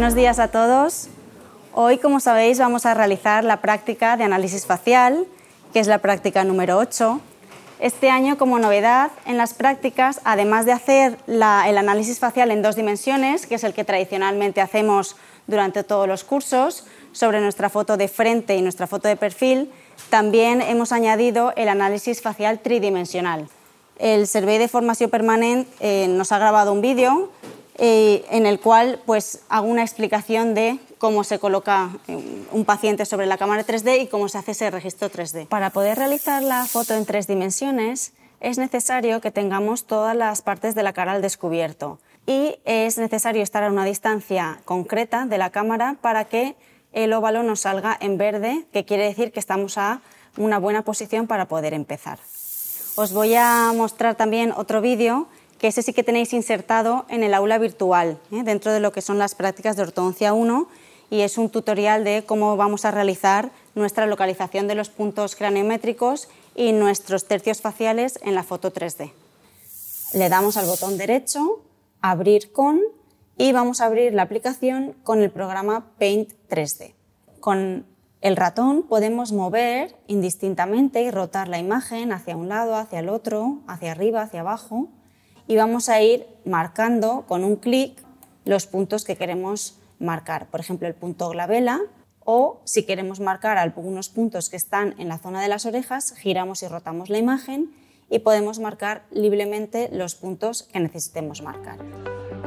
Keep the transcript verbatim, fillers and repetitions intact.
Buenos días a todos. Hoy, como sabéis, vamos a realizar la práctica de análisis facial, que es la práctica número ocho. Este año, como novedad, en las prácticas, además de hacer la, el análisis facial en dos dimensiones, que es el que tradicionalmente hacemos durante todos los cursos, sobre nuestra foto de frente y nuestra foto de perfil, también hemos añadido el análisis facial tridimensional. El Servei de Formació Permanent eh, nos ha grabado un vídeo eh, en el cual pues, hago una explicación de cómo se coloca un paciente sobre la cámara tres D y cómo se hace ese registro tres D. Para poder realizar la foto en tres dimensiones es necesario que tengamos todas las partes de la cara al descubierto y es necesario estar a una distancia concreta de la cámara para que el óvalo nos salga en verde, que quiere decir que estamos a una buena posición para poder empezar. Os voy a mostrar también otro vídeo, que ese sí que tenéis insertado en el aula virtual, ¿eh? dentro de lo que son las prácticas de ortodoncia uno, y es un tutorial de cómo vamos a realizar nuestra localización de los puntos craniométricos y nuestros tercios faciales en la foto tres D. Le damos al botón derecho, abrir con, y vamos a abrir la aplicación con el programa Paint tres D. Con el ratón podemos mover indistintamente y rotar la imagen hacia un lado, hacia el otro, hacia arriba, hacia abajo, y vamos a ir marcando con un clic los puntos que queremos marcar. Por ejemplo, el punto glabela, o si queremos marcar algunos puntos que están en la zona de las orejas, giramos y rotamos la imagen y podemos marcar libremente los puntos que necesitemos marcar.